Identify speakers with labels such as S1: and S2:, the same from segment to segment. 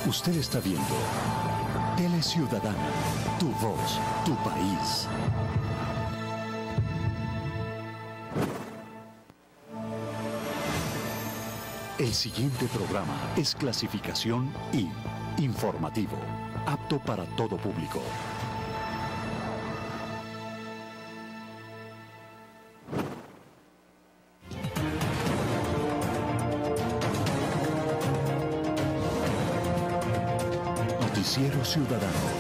S1: Usted está viendo Tele Ciudadana, tu voz, tu país. El siguiente programa es clasificación I, informativo, apto para todo público. Noticiero Ciudadano.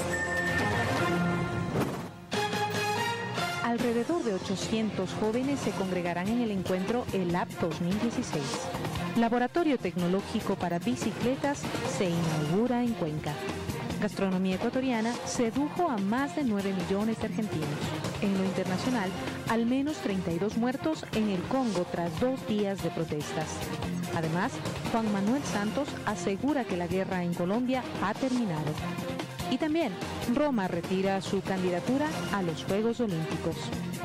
S2: Alrededor de 800 jóvenes se congregarán en el encuentro ELAB 2016. Laboratorio Tecnológico para Bicicletas se inaugura en Cuenca. Gastronomía ecuatoriana sedujo a más de 9 millones de argentinos. En lo internacional, al menos 32 muertos en el Congo tras 2 días de protestas. Además, Juan Manuel Santos asegura que la guerra en Colombia ha terminado. Y también, Roma retira su candidatura a los Juegos Olímpicos.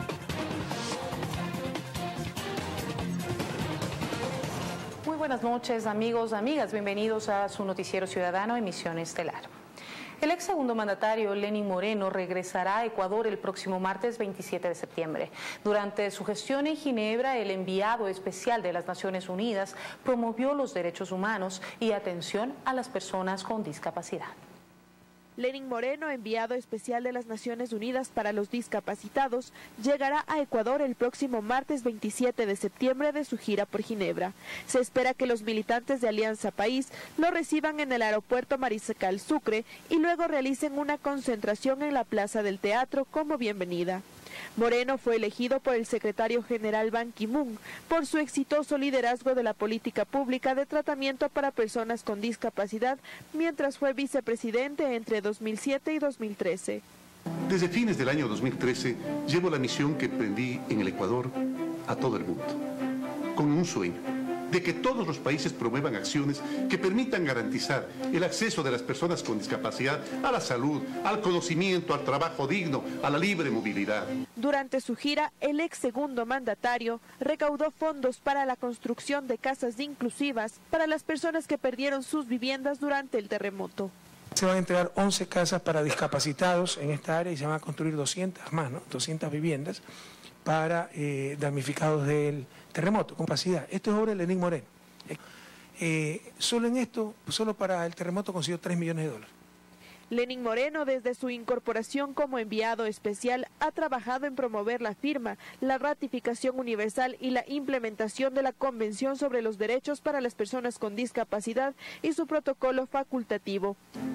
S3: Muy buenas noches, amigos, amigas. Bienvenidos a su noticiero ciudadano, Emisión Estelar. El ex segundo mandatario Lenín Moreno regresará a Ecuador el próximo martes 27 de septiembre. Durante su gestión en Ginebra, el enviado especial de las Naciones Unidas promovió los derechos humanos y atención a las personas con discapacidad.
S4: Lenín Moreno, enviado especial de las Naciones Unidas para los discapacitados, llegará a Ecuador el próximo martes 27 de septiembre de su gira por Ginebra. Se espera que los militantes de Alianza País lo reciban en el aeropuerto Mariscal Sucre y luego realicen una concentración en la Plaza del Teatro como bienvenida. Moreno fue elegido por el secretario general Ban Ki-moon por su exitoso liderazgo de la política pública de tratamiento para personas con discapacidad, mientras fue vicepresidente entre 2007 y 2013.
S5: Desde fines del año 2013 llevo la misión que emprendí en el Ecuador a todo el mundo, con un sueño de que todos los países promuevan acciones que permitan garantizar el acceso de las personas con discapacidad a la salud, al conocimiento, al trabajo digno, a la libre movilidad.
S4: Durante su gira, el ex segundo mandatario recaudó fondos para la construcción de casas inclusivas para las personas que perdieron sus viviendas durante el terremoto.
S6: Se van a entregar 11 casas para discapacitados en esta área y se van a construir 200 más, ¿no? 200 viviendas para damnificados del terremoto, con capacidad. Esto es obra de Lenín Moreno. Solo en esto, solo para el terremoto consiguió $3 millones.
S4: Lenín Moreno, desde su incorporación como enviado especial, ha trabajado en promover la firma, la ratificación universal y la implementación de la Convención sobre los Derechos para las Personas con Discapacidad y su protocolo facultativo.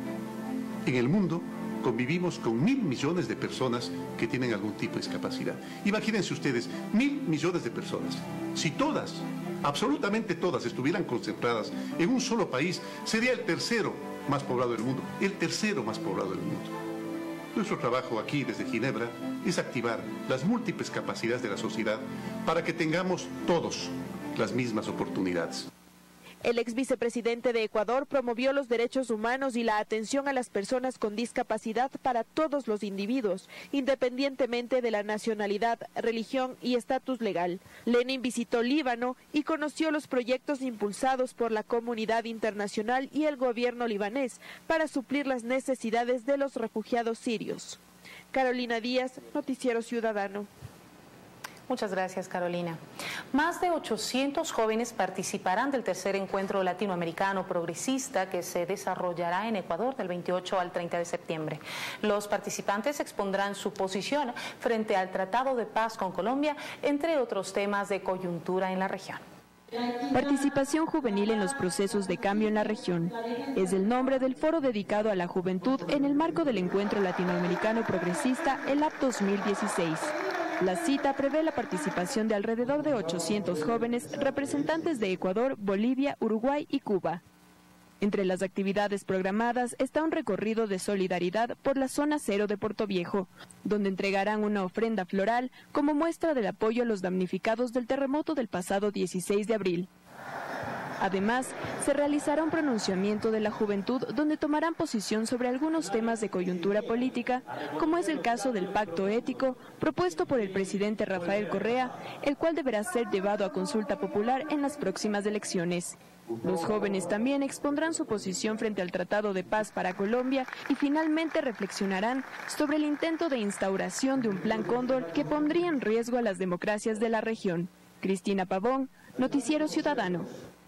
S5: En el mundo convivimos con 1.000 millones de personas que tienen algún tipo de discapacidad. Imagínense ustedes, 1.000 millones de personas. Si todas, absolutamente todas, estuvieran concentradas en un solo país, sería el tercero más poblado del mundo, el tercero más poblado del mundo. Nuestro trabajo aquí desde Ginebra es activar las múltiples capacidades de la sociedad para que tengamos todos las mismas oportunidades.
S4: El ex vicepresidente de Ecuador promovió los derechos humanos y la atención a las personas con discapacidad para todos los individuos, independientemente de la nacionalidad, religión y estatus legal. Lenín visitó Líbano y conoció los proyectos impulsados por la comunidad internacional y el gobierno libanés para suplir las necesidades de los refugiados sirios. Carolina Díaz, Noticiero Ciudadano.
S3: Muchas gracias, Carolina. Más de 800 jóvenes participarán del tercer encuentro latinoamericano progresista que se desarrollará en Ecuador del 28 al 30 de septiembre. Los participantes expondrán su posición frente al Tratado de Paz con Colombia, entre otros temas de coyuntura en la región.
S2: Participación juvenil en los procesos de cambio en la región es el nombre del foro dedicado a la juventud en el marco del Encuentro Latinoamericano Progresista ELAB 2016. La cita prevé la participación de alrededor de 800 jóvenes representantes de Ecuador, Bolivia, Uruguay y Cuba. Entre las actividades programadas está un recorrido de solidaridad por la zona cero de Puerto Viejo, donde entregarán una ofrenda floral como muestra del apoyo a los damnificados del terremoto del pasado 16 de abril. Además, se realizará un pronunciamiento de la juventud donde tomarán posición sobre algunos temas de coyuntura política, como es el caso del pacto ético propuesto por el presidente Rafael Correa, el cual deberá ser llevado a consulta popular en las próximas elecciones. Los jóvenes también expondrán su posición frente al Tratado de Paz para Colombia y finalmente reflexionarán sobre el intento de instauración de un plan Cóndor que pondría en riesgo a las democracias de la región. Cristina Pavón, Noticiero Ciudadano.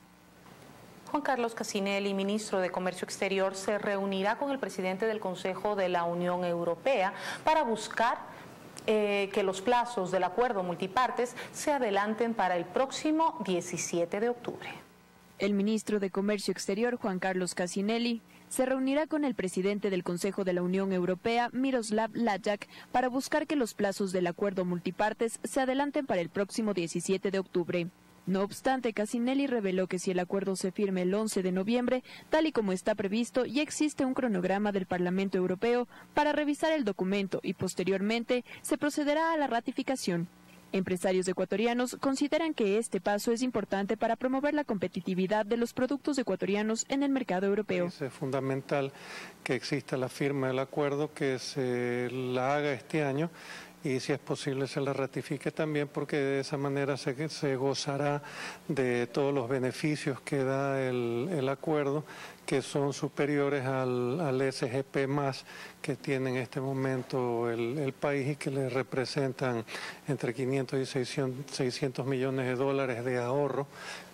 S3: Juan Carlos Cassinelli, ministro de Comercio Exterior, se reunirá con el presidente del Consejo de la Unión Europea para buscar que los plazos del acuerdo multipartes se adelanten para el próximo 17 de octubre.
S2: El ministro de Comercio Exterior, Juan Carlos Cassinelli, se reunirá con el presidente del Consejo de la Unión Europea, Miroslav Lajčák, para buscar que los plazos del acuerdo multipartes se adelanten para el próximo 17 de octubre. No obstante, Cassinelli reveló que si el acuerdo se firme el 11 de noviembre, tal y como está previsto, ya existe un cronograma del Parlamento Europeo para revisar el documento y posteriormente se procederá a la ratificación. Empresarios ecuatorianos consideran que este paso es importante para promover la competitividad de los productos ecuatorianos en el mercado europeo.
S7: Es fundamental que exista la firma del acuerdo, que se la haga este año y si es posible se la ratifique también, porque de esa manera se gozará de todos los beneficios que da el acuerdo, que son superiores al SGP más que tiene en este momento el país y que le representan entre 500 y 600 millones de dólares de ahorro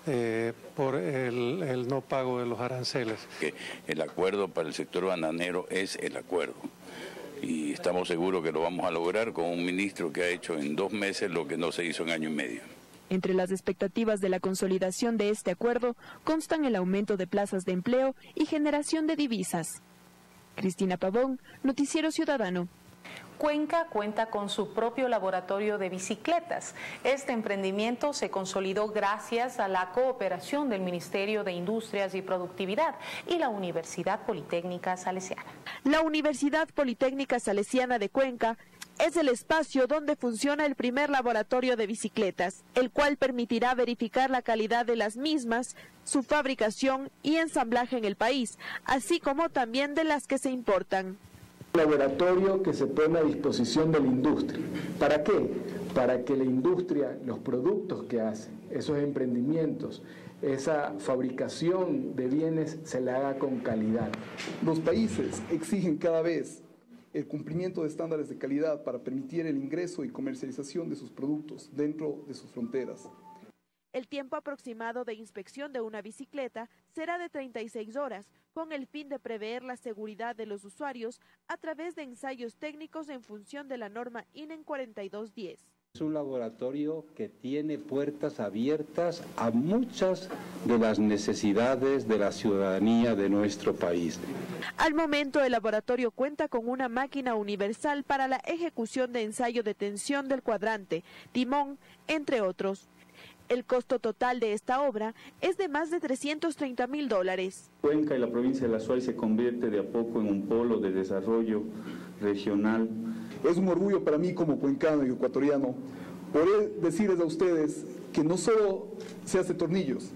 S7: por el no pago de los aranceles.
S8: El acuerdo para el sector bananero es el acuerdo. Y estamos seguros que lo vamos a lograr con un ministro que ha hecho en 2 meses lo que no se hizo en año y medio.
S2: Entre las expectativas de la consolidación de este acuerdo constan el aumento de plazas de empleo y generación de divisas. Cristina Pavón, Noticiero Ciudadano.
S3: Cuenca cuenta con su propio laboratorio de bicicletas. Este emprendimiento se consolidó gracias a la cooperación del Ministerio de Industrias y Productividad y la Universidad Politécnica Salesiana.
S4: La Universidad Politécnica Salesiana de Cuenca es el espacio donde funciona el primer laboratorio de bicicletas, el cual permitirá verificar la calidad de las mismas, su fabricación y ensamblaje en el país, así como también de las que se importan.
S9: Laboratorio que se pone a disposición de la industria. ¿Para qué? Para que la industria, los productos que hace, esos emprendimientos, esa fabricación de bienes se la haga con calidad.
S10: Los países exigen cada vez el cumplimiento de estándares de calidad para permitir el ingreso y comercialización de sus productos dentro de sus fronteras.
S4: El tiempo aproximado de inspección de una bicicleta será de 36 horas, con el fin de prever la seguridad de los usuarios a través de ensayos técnicos en función de la norma INEN 4210.
S11: Es un laboratorio que tiene puertas abiertas a muchas de las necesidades de la ciudadanía de nuestro país.
S4: Al momento, el laboratorio cuenta con una máquina universal para la ejecución de ensayo de tensión del cuadrante, timón, entre otros. El costo total de esta obra es de más de $330.000.
S12: Cuenca y la provincia de La Suay se convierte de a poco en un polo de desarrollo regional.
S10: Es un orgullo para mí como cuencano y ecuatoriano poder decirles a ustedes que no solo se hace tornillos,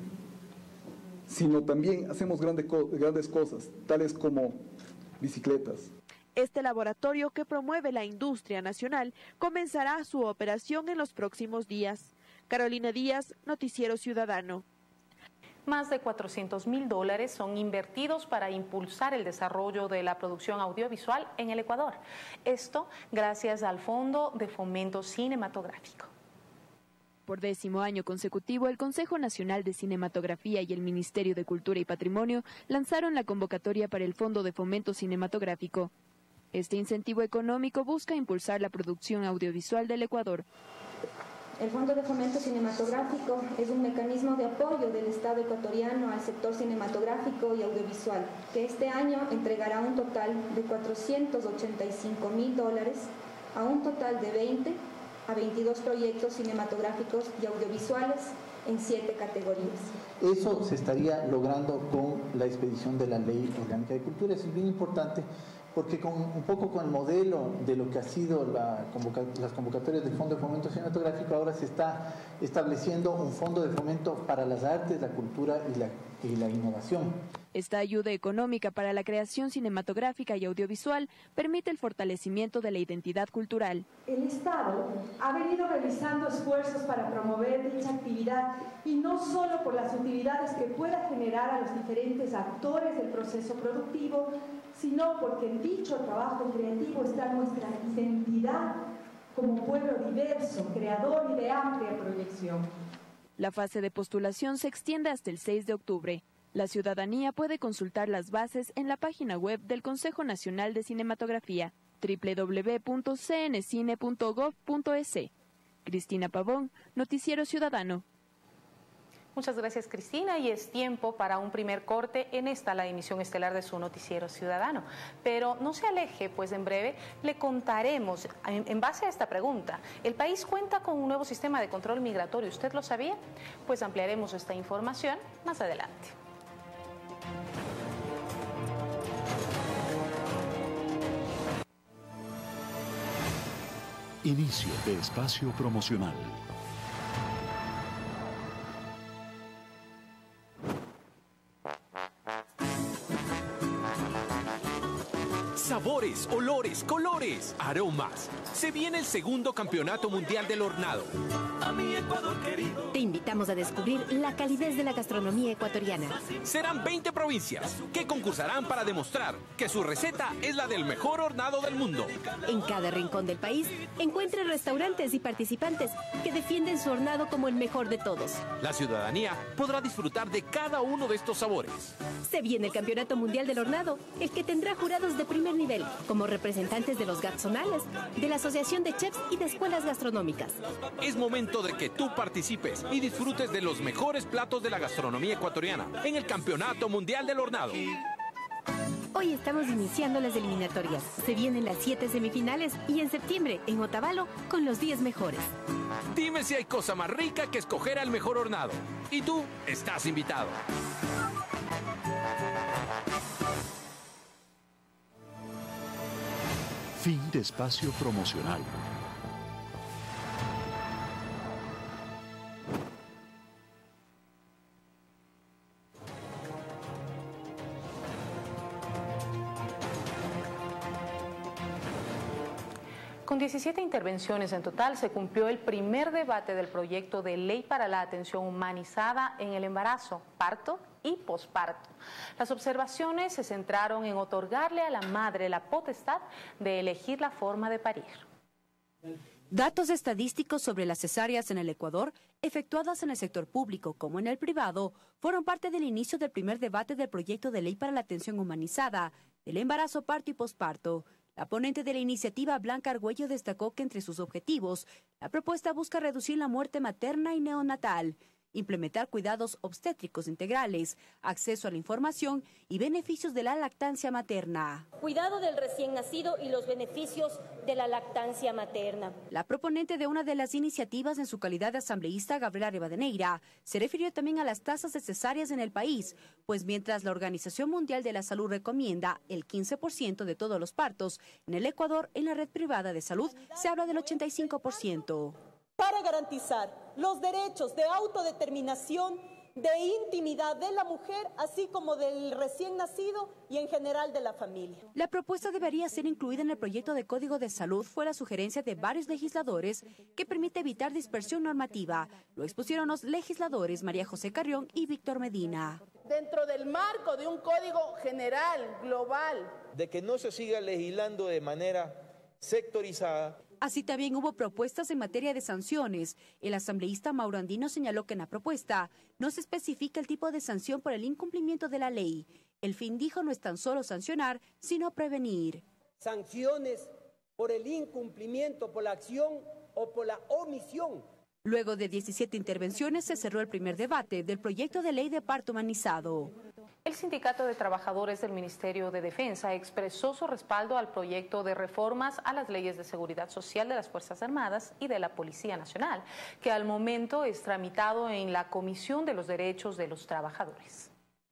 S10: sino también hacemos grandes cosas, tales como bicicletas.
S4: Este laboratorio, que promueve la industria nacional, comenzará su operación en los próximos días. Carolina Díaz, Noticiero Ciudadano.
S3: Más de $400.000 son invertidos para impulsar el desarrollo de la producción audiovisual en el Ecuador. Esto gracias al Fondo de Fomento Cinematográfico.
S2: Por 10º año consecutivo, el Consejo Nacional de Cinematografía y el Ministerio de Cultura y Patrimonio lanzaron la convocatoria para el Fondo de Fomento Cinematográfico. Este incentivo económico busca impulsar la producción audiovisual del Ecuador.
S13: El Fondo de Fomento Cinematográfico es un mecanismo de apoyo del Estado ecuatoriano al sector cinematográfico y audiovisual, que este año entregará un total de $485.000 a un total de 20 a 22 proyectos cinematográficos y audiovisuales en 7 categorías.
S14: Eso se estaría logrando con la expedición de la Ley Orgánica de Cultura. Eso es bien importante, porque un poco con el modelo de lo que ha sido las convocatorias del Fondo de Fomento Cinematográfico, ahora se está estableciendo un fondo de fomento para las artes, la cultura y la innovación.
S2: Esta ayuda económica para la creación cinematográfica y audiovisual permite el fortalecimiento de la identidad cultural.
S15: El Estado ha venido realizando esfuerzos para promover dicha actividad y no solo por las utilidades que pueda generar a los diferentes actores del proceso productivo, sino porque en dicho trabajo creativo está nuestra identidad como pueblo diverso, creador y de amplia proyección.
S2: La fase de postulación se extiende hasta el 6 de octubre. La ciudadanía puede consultar las bases en la página web del Consejo Nacional de Cinematografía, www.cncine.gov.es. Cristina Pavón, Noticiero Ciudadano.
S3: Muchas gracias, Cristina, y es tiempo para un primer corte en la emisión estelar de su Noticiero Ciudadano. Pero no se aleje, pues en breve le contaremos, en base a esta pregunta, ¿el país cuenta con un nuevo sistema de control migratorio? ¿Usted lo sabía? Pues ampliaremos esta información más adelante.
S1: Inicio de espacio promocional.
S16: Sabores, olores, colores, aromas. Se viene el segundo Campeonato Mundial del Hornado.
S17: A mi Ecuador querido.
S18: Te invitamos a descubrir la calidez de la gastronomía ecuatoriana.
S16: Serán 20 provincias que concursarán para demostrar que su receta es la del mejor hornado del mundo.
S18: En cada rincón del país encuentre restaurantes y participantes que defienden su hornado como el mejor de todos.
S16: La ciudadanía podrá disfrutar de cada uno de estos sabores.
S18: Se viene el Campeonato Mundial del Hornado, el que tendrá jurados de primer nivel, como representantes de los gatzonales, de la Asociación de Chefs y de Escuelas Gastronómicas.
S16: Es momento de que tú participes y disfrutes de los mejores platos de la gastronomía ecuatoriana en el Campeonato Mundial del Hornado.
S18: Hoy estamos iniciando las eliminatorias. Se vienen las 7 semifinales y en septiembre, en Otavalo, con los 10 mejores.
S16: Dime si hay cosa más rica que escoger al mejor hornado. Y tú estás invitado.
S1: Fin de espacio promocional.
S3: Con 17 intervenciones en total, se cumplió el primer debate del proyecto de ley para la atención humanizada en el embarazo, parto y posparto. Las observaciones se centraron en otorgarle a la madre la potestad de elegir la forma de parir.
S19: Datos estadísticos sobre las cesáreas en el Ecuador, efectuadas en el sector público como en el privado, fueron parte del inicio del primer debate del proyecto de ley para la atención humanizada del embarazo, parto y posparto. La ponente de la iniciativa, Blanca Argüello, destacó que entre sus objetivos, la propuesta busca reducir la muerte materna y neonatal, implementar cuidados obstétricos integrales, acceso a la información y beneficios de la lactancia materna.
S20: Cuidado del recién nacido y los beneficios de la lactancia materna.
S19: La proponente de una de las iniciativas en su calidad de asambleísta, Gabriela Rivadeneira, se refirió también a las tasas de cesáreas en el país, pues mientras la Organización Mundial de la Salud recomienda el 15% de todos los partos, en el Ecuador, en la red privada de salud, se habla del 85%.
S21: Para garantizar los derechos de autodeterminación, de intimidad de la mujer, así como del recién nacido y en general de la familia.
S19: La propuesta debería ser incluida en el proyecto de Código de Salud, fue la sugerencia de varios legisladores que permite evitar dispersión normativa. Lo expusieron los legisladores María José Carrión y Víctor Medina.
S22: Dentro del marco de un código general, global.
S23: De que no se siga legislando de manera sectorizada.
S19: Así también hubo propuestas en materia de sanciones. El asambleísta Mauro Andino señaló que en la propuesta no se especifica el tipo de sanción por el incumplimiento de la ley. El fin, dijo, no es tan solo sancionar, sino prevenir.
S22: Sanciones por el incumplimiento, por la acción o por la omisión.
S19: Luego de 17 intervenciones se cerró el primer debate del proyecto de ley de parto humanizado.
S3: El Sindicato de Trabajadores del Ministerio de Defensa expresó su respaldo al proyecto de reformas a las leyes de seguridad social de las Fuerzas Armadas y de la Policía Nacional, que al momento es tramitado en la Comisión de los Derechos de los Trabajadores.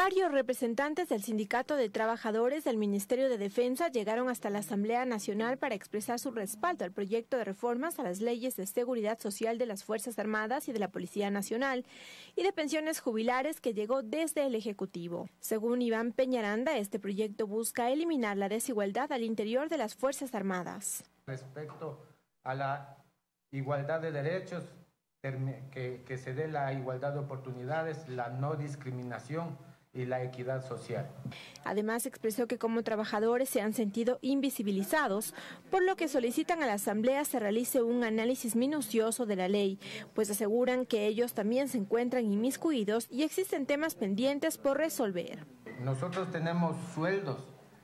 S4: Varios representantes del Sindicato de Trabajadores del Ministerio de Defensa llegaron hasta la Asamblea Nacional para expresar su respaldo al proyecto de reformas a las leyes de seguridad social de las Fuerzas Armadas y de la Policía Nacional y de pensiones jubilares que llegó desde el Ejecutivo. Según Iván Peñaranda, este proyecto busca eliminar la desigualdad al interior de las Fuerzas Armadas.
S5: Respecto a la igualdad de derechos, que se dé la igualdad de oportunidades, la no discriminación y la equidad social.
S4: Además, expresó que como trabajadores se han sentido invisibilizados, por lo que solicitan a la Asamblea se realice un análisis minucioso de la ley, pues aseguran que ellos también se encuentran inmiscuidos y existen temas pendientes por resolver.
S5: Nosotros tenemos sueldos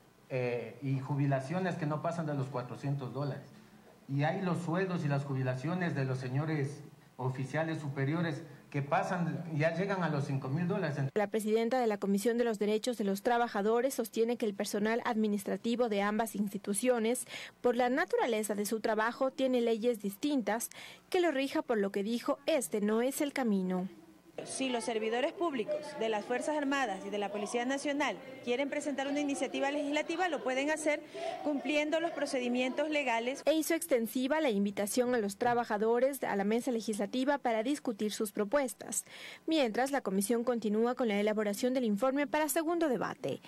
S5: y jubilaciones que no pasan de los $400. Y hay los sueldos y las jubilaciones de los señores oficiales superiores que ya llegan a los $5,000.
S4: La presidenta de la Comisión de los Derechos de los Trabajadores sostiene que el personal administrativo de ambas instituciones, por la naturaleza de su trabajo, tiene leyes distintas que lo rija, por lo que dijo, este no es el camino.
S6: Si los servidores públicos de las Fuerzas Armadas y de la Policía Nacional quieren presentar una iniciativa legislativa, lo pueden hacer cumpliendo los procedimientos legales.
S4: E hizo extensiva la invitación a los trabajadores a la mesa legislativa para discutir sus propuestas, mientras la comisión continúa con la elaboración del informe para segundo debate.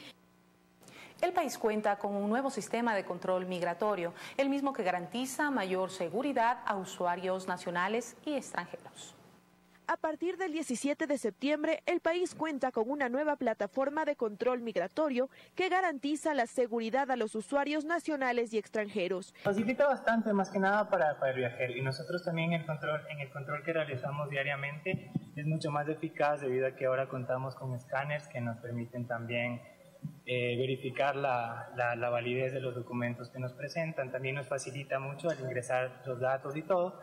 S3: El país cuenta con un nuevo sistema de control migratorio, el mismo que garantiza mayor seguridad a usuarios nacionales y extranjeros.
S4: A partir del 17 de septiembre, el país cuenta con una nueva plataforma de control migratorio que garantiza la seguridad a los usuarios nacionales y extranjeros.
S7: Facilita bastante, más que nada para el viajero, y nosotros también en el control que realizamos diariamente es mucho más eficaz debido a que ahora contamos con escáneres que nos permiten también verificar la validez de los documentos que nos presentan. También nos facilita mucho al ingresar los datos y todo.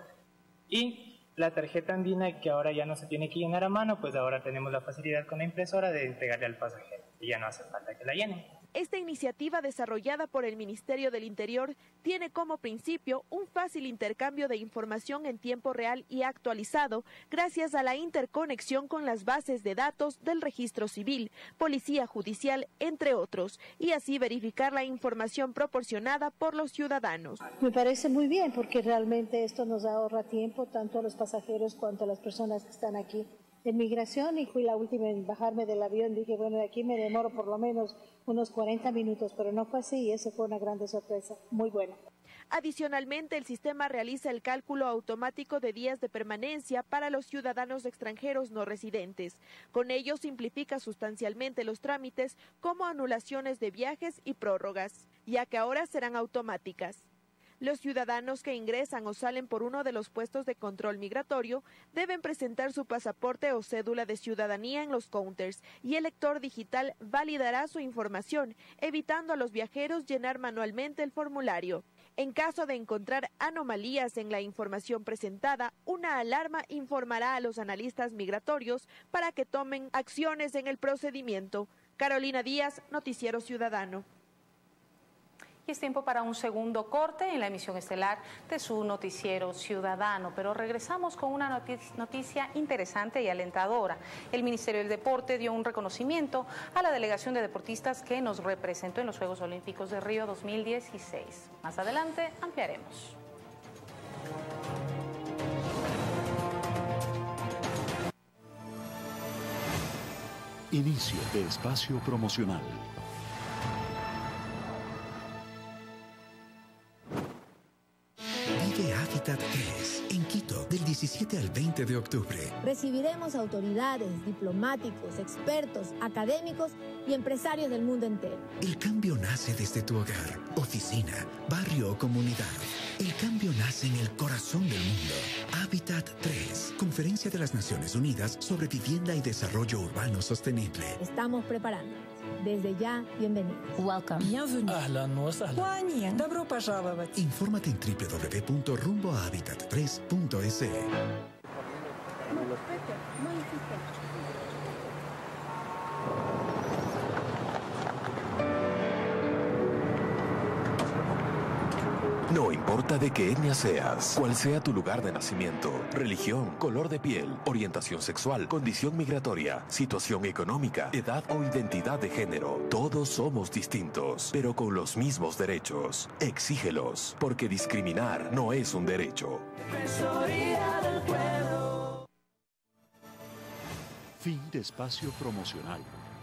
S7: Y la tarjeta andina, que ahora ya no se tiene que llenar a mano, pues ahora tenemos la facilidad con la impresora de entregarle al pasajero y ya no hace falta que la llenen.
S4: Esta iniciativa desarrollada por el Ministerio del Interior tiene como principio un fácil intercambio de información en tiempo real y actualizado gracias a la interconexión con las bases de datos del Registro Civil, Policía Judicial, entre otros, y así verificar la información proporcionada por los ciudadanos.
S24: Me parece muy bien porque realmente esto nos ahorra tiempo tanto a los pasajeros cuanto a las personas que están aquí en migración, y fui la última en bajarme del avión. Dije, bueno, de aquí me demoro por lo menos unos 40 minutos, pero no fue así y eso fue una grande sorpresa, muy buena.
S4: Adicionalmente, el sistema realiza el cálculo automático de días de permanencia para los ciudadanos extranjeros no residentes. Con ello simplifica sustancialmente los trámites como anulaciones de viajes y prórrogas, ya que ahora serán automáticas. Los ciudadanos que ingresan o salen por uno de los puestos de control migratorio deben presentar su pasaporte o cédula de ciudadanía en los counters y el lector digital validará su información, evitando a los viajeros llenar manualmente el formulario. En caso de encontrar anomalías en la información presentada, una alarma informará a los analistas migratorios para que tomen acciones en el procedimiento. Carolina Díaz, Noticiero Ciudadano.
S3: Y es tiempo para un segundo corte en la emisión estelar de su Noticiero Ciudadano, pero regresamos con una noticia interesante y alentadora. El Ministerio del Deporte dio un reconocimiento a la delegación de deportistas que nos representó en los Juegos Olímpicos de Río 2016. Más adelante ampliaremos.
S1: Inicio de espacio promocional.
S25: Vive Hábitat 3 en Quito del 17 al 20 de octubre.
S26: Recibiremos autoridades, diplomáticos, expertos, académicos y empresarios del mundo entero.
S25: El cambio nace desde tu hogar, oficina, barrio o comunidad. El cambio nace en el corazón del mundo. Hábitat 3, Conferencia de las Naciones Unidas sobre Vivienda y Desarrollo Urbano Sostenible.
S26: Estamos preparándonos. Desde ya, bienvenidos. Welcome.
S25: Bienvenue. Ahlan wa sahlan. Добро пожаловать. Infórmate en www.rumbohabitat3.es.
S8: No importa de qué etnia seas, cuál sea tu lugar de nacimiento, religión, color de piel, orientación sexual, condición migratoria, situación económica, edad o identidad de género, todos somos distintos, pero con los mismos derechos. Exígelos, porque discriminar no es un derecho.
S17: Defensoría del Pueblo.
S1: Fin de espacio promocional.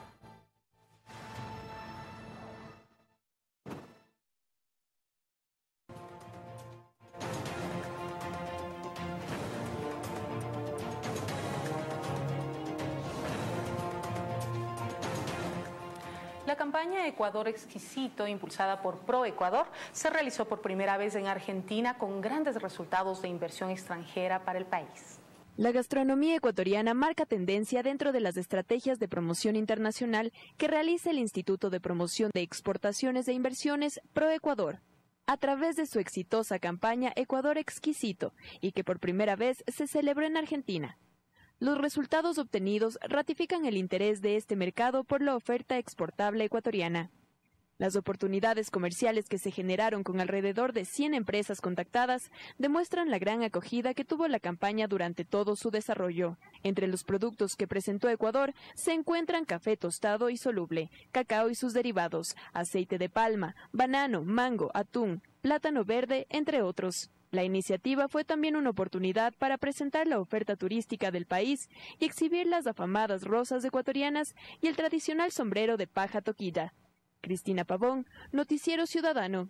S3: La campaña Ecuador Exquisito, impulsada por ProEcuador, se realizó por primera vez en Argentina con grandes resultados de inversión extranjera para el país.
S2: La gastronomía ecuatoriana marca tendencia dentro de las estrategias de promoción internacional que realiza el Instituto de Promoción de Exportaciones e Inversiones ProEcuador, a través de su exitosa campaña Ecuador Exquisito, y que por primera vez se celebró en Argentina. Los resultados obtenidos ratifican el interés de este mercado por la oferta exportable ecuatoriana. Las oportunidades comerciales que se generaron con alrededor de 100 empresas contactadas demuestran la gran acogida que tuvo la campaña durante todo su desarrollo. Entre los productos que presentó Ecuador se encuentran café tostado y soluble, cacao y sus derivados, aceite de palma, banano, mango, atún, plátano verde, entre otros. La iniciativa fue también una oportunidad para presentar la oferta turística del país y exhibir las afamadas rosas ecuatorianas y el tradicional sombrero de paja toquilla. Cristina Pavón, Noticiero Ciudadano.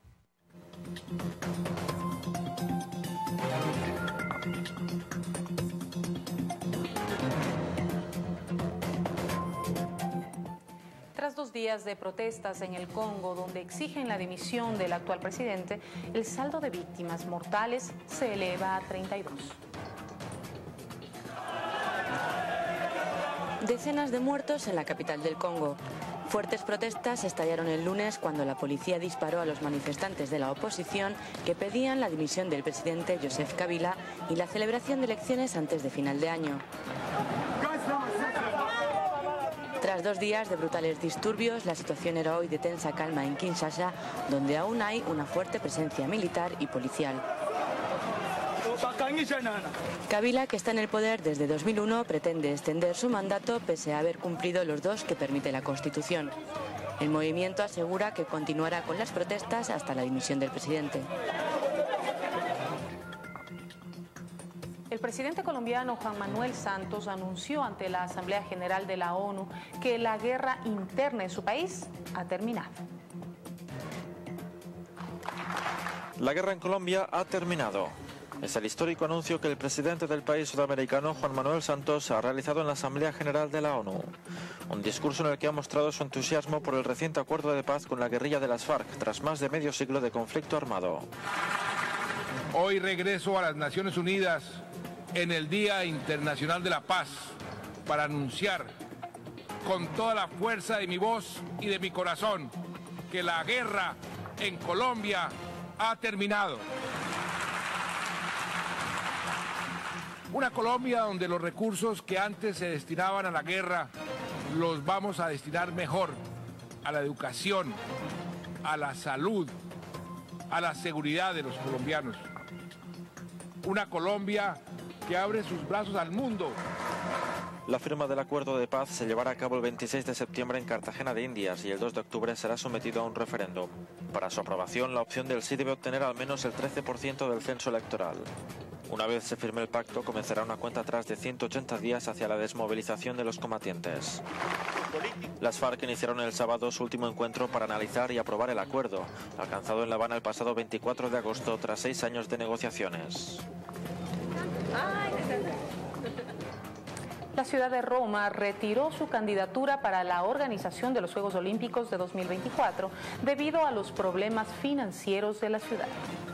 S3: Tras 2 días de protestas en el Congo, donde exigen la dimisión del actual presidente, el saldo de víctimas mortales se eleva a 32.
S9: Decenas de muertos en la capital del Congo. Fuertes protestas estallaron el lunes cuando la policía disparó a los manifestantes de la oposición que pedían la dimisión del presidente Joseph Kabila y la celebración de elecciones antes de final de año. Tras 2 días de brutales disturbios, la situación era hoy de tensa calma en Kinshasa, donde aún hay una fuerte presencia militar y policial. Kabila, que está en el poder desde 2001, pretende extender su mandato pese a haber cumplido los 2 que permite la Constitución. El movimiento asegura que continuará con las protestas hasta la dimisión del presidente.
S3: El presidente colombiano Juan Manuel Santos anunció ante la Asamblea General de la ONU que la guerra interna en su país ha terminado.
S10: La guerra en Colombia ha terminado. Es el histórico anuncio que el presidente del país sudamericano, Juan Manuel Santos, ha realizado en la Asamblea General de la ONU. Un discurso en el que ha mostrado su entusiasmo por el reciente acuerdo de paz con la guerrilla de las FARC, tras más de medio siglo de conflicto armado.
S11: Hoy regreso a las Naciones Unidas en el Día Internacional de la Paz para anunciar con toda la fuerza de mi voz y de mi corazón que la guerra en Colombia ha terminado. Una Colombia donde los recursos que antes se destinaban a la guerra los vamos a destinar mejor a la educación, a la salud, a la seguridad de los colombianos. Una Colombia que abre sus brazos al mundo.
S10: La firma del acuerdo de paz se llevará a cabo el 26 de septiembre en Cartagena de Indias y el 2 de octubre será sometido a un referéndum. Para su aprobación, la opción del sí debe obtener al menos el 13% del censo electoral. Una vez se firme el pacto, comenzará una cuenta atrás de 180 días hacia la desmovilización de los combatientes. Las FARC iniciaron el sábado su último encuentro para analizar y aprobar el acuerdo, alcanzado en La Habana el pasado 24 de agosto tras 6 años de negociaciones.
S3: La ciudad de Roma retiró su candidatura para la organización de los Juegos Olímpicos de 2024 debido a los problemas financieros de la ciudad.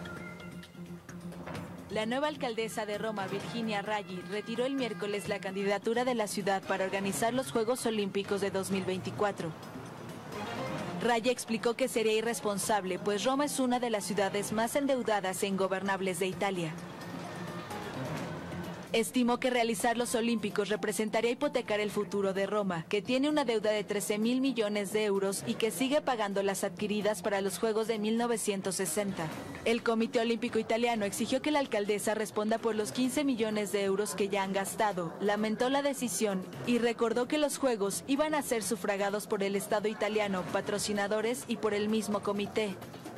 S12: La nueva alcaldesa de Roma, Virginia Raggi, retiró el miércoles la candidatura de la ciudad para organizar los Juegos Olímpicos de 2024. Raggi explicó que sería irresponsable, pues Roma es una de las ciudades más endeudadas e ingobernables de Italia. Estimó que realizar los Olímpicos representaría hipotecar el futuro de Roma, que tiene una deuda de 13.000 millones de euros y que sigue pagando las adquiridas para los Juegos de 1960. El Comité Olímpico Italiano exigió que la alcaldesa responda por los 15 millones de euros que ya han gastado, lamentó la decisión y recordó que los Juegos iban a ser sufragados por el Estado italiano, patrocinadores y por el mismo comité.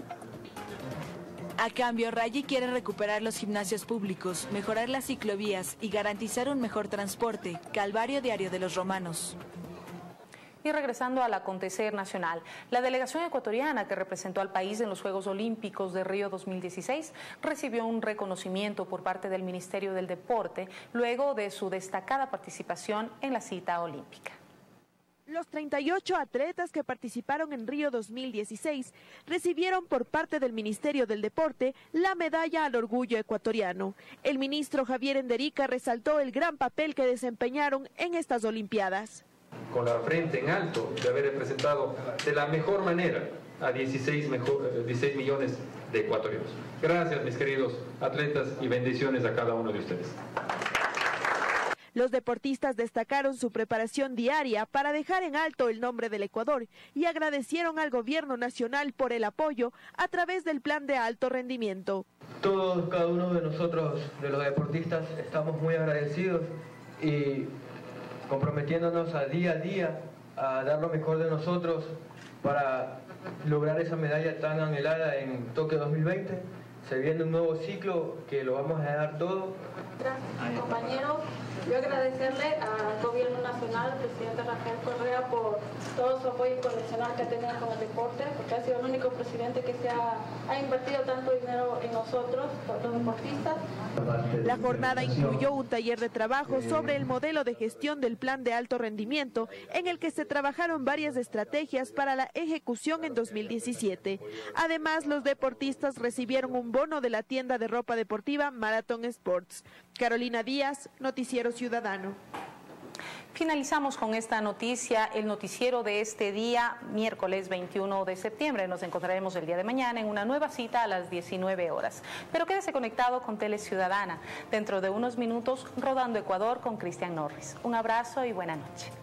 S12: A cambio, Raggi quiere recuperar los gimnasios públicos, mejorar las ciclovías y garantizar un mejor transporte, calvario diario de los romanos.
S3: Y regresando al acontecer nacional, la delegación ecuatoriana que representó al país en los Juegos Olímpicos de Río 2016 recibió un reconocimiento por parte del Ministerio del Deporte luego de su destacada participación en la cita olímpica.
S4: Los 38 atletas que participaron en Río 2016 recibieron por parte del Ministerio del Deporte la medalla al orgullo ecuatoriano. El ministro Javier Enderica resaltó el gran papel que desempeñaron en estas Olimpiadas.
S13: Con la frente en alto de haber representado de la mejor manera a 16 millones de ecuatorianos. Gracias, mis queridos atletas, y bendiciones a cada uno de ustedes.
S4: Los deportistas destacaron su preparación diaria para dejar en alto el nombre del Ecuador y agradecieron al gobierno nacional por el apoyo a través del plan de alto rendimiento.
S14: Todos, cada uno de nosotros, de los deportistas, estamos muy agradecidos y comprometiéndonos a día a dar lo mejor de nosotros para lograr esa medalla tan anhelada en Tokio 2020. Se viene un nuevo ciclo que lo vamos a dar todo.
S15: Gracias, compañeros. Yo agradecerle al Gobierno Nacional, al presidente Rafael Correa, por todo su apoyo incondicional que ha tenido con el deporte, porque ha sido el único presidente que ha invertido tanto dinero en nosotros, los deportistas.
S4: La jornada incluyó un taller de trabajo sobre el modelo de gestión del plan de alto rendimiento, en el que se trabajaron varias estrategias para la ejecución en 2017. Además, los deportistas recibieron un bono de la tienda de ropa deportiva Marathon Sports. Carolina Díaz, Noticiero Ciudadano.
S3: Finalizamos con esta noticia, el noticiero de este día, miércoles 21 de septiembre. Nos encontraremos el día de mañana en una nueva cita a las 19 horas. Pero quédese conectado con Tele Ciudadana. Dentro de unos minutos, Rodando Ecuador con Cristian Norris. Un abrazo y buena noche.